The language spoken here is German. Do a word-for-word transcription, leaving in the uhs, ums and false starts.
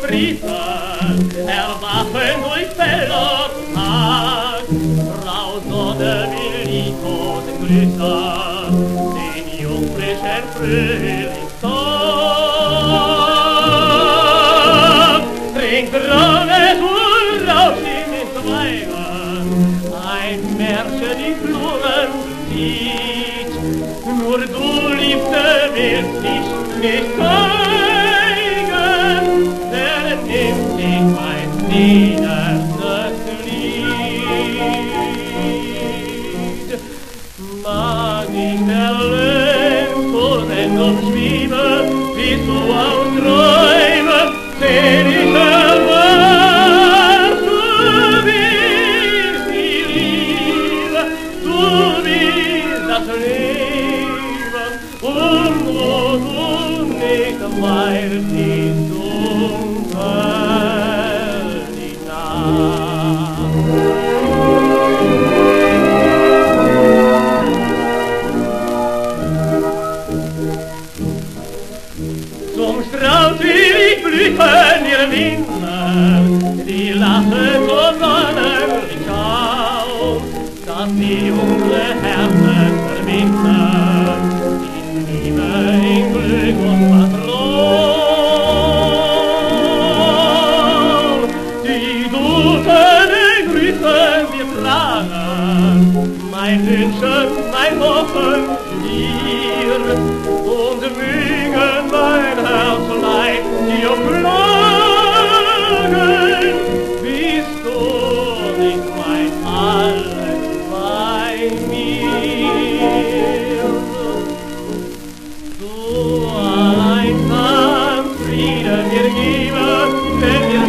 Briefen erwachen durch Feld und Tag. Frau Sonne will liebkosen grüßen den jungfrischen Frühlingstag. Trinkt Raunes und rauscht in den Zweigen ein Märchen in Blumen zieht. Nur du, Liebste, willst dich nicht zeigen, vernimmt sich mein niederstes Lied. Mag ich erlöst vor Sendung schweben, bis du aus Träumen sehn ich erwacht. Du willst die Liebe, du willst das Leben, und wo du nicht weißt, ist dunkel die Nacht. Zum Strauß will ich blühen, ihr Winder, die lachen so sonnenlicht auf, dass die unsere Herzen verbinden, in Liebe, in Glück und Vertrauen. Die duftenden Grüßen wir tragen, mein Wünschen, mein Hoffen dir, und mögen mein Herzlein dir klagen, bist du nicht mein Alles bei mir. Du allein kannst Frieden mir geben, wenn wir